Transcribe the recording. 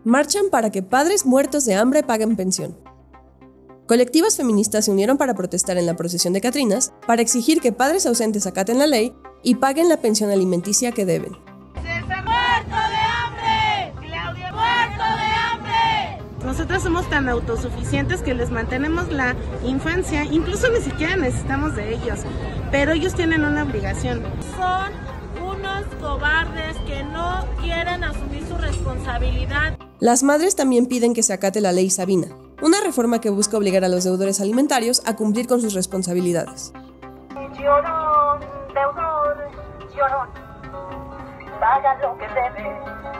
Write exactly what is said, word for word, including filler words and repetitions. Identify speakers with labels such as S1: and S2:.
S1: Marchan para que padres muertos de hambre paguen pensión. Colectivas feministas se unieron para protestar en la procesión de Catrinas para exigir que padres ausentes acaten la ley y paguen la pensión alimenticia que deben.
S2: ¡César muerto de hambre! ¡Claudia muerto de hambre!
S3: Nosotros somos tan autosuficientes que les mantenemos la infancia, incluso ni siquiera necesitamos de ellos, pero ellos tienen una obligación.
S2: Son unos cobardes que no quieren asumir su responsabilidad.
S1: Las madres también piden que se acate la ley Sabina, una reforma que busca obligar a los deudores alimentarios a cumplir con sus responsabilidades.
S4: Llorón, deudor, llorón, paga lo que debe.